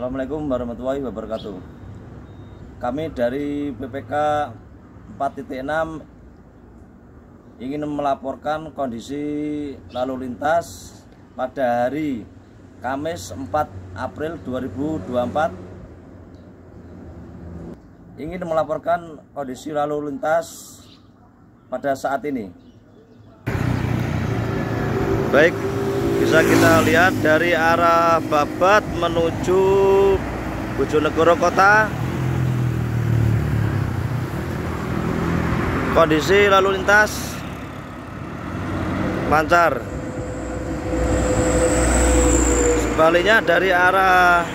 Assalamualaikum warahmatullahi wabarakatuh. Kami dari PPK 4.6 ingin melaporkan kondisi lalu lintas pada hari Kamis 4 April 2024. Ingin melaporkan kondisi lalu lintas pada saat ini. Baik, bisa kita lihat dari arah Babat menuju Bojonegoro Kota. Kondisi lalu lintas lancar. Sebaliknya dari arah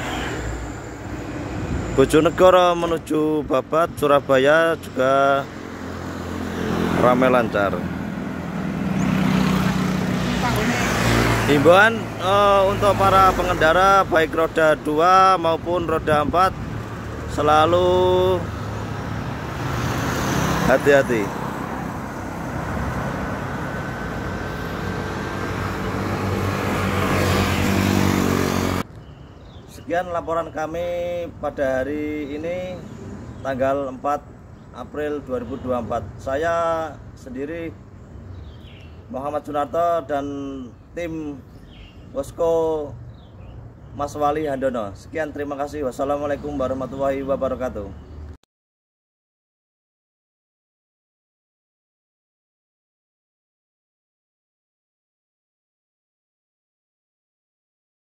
Bojonegoro menuju Babat Surabaya juga ramai lancar. Himbauan untuk para pengendara baik roda 2 maupun roda 4 selalu hati-hati. Sekian laporan kami pada hari ini tanggal 4 April 2024. Saya sendiri Muhammad Sunarto dan tim Posko Mas Wali Handono. Sekian, terima kasih. Wassalamualaikum warahmatullahi wabarakatuh.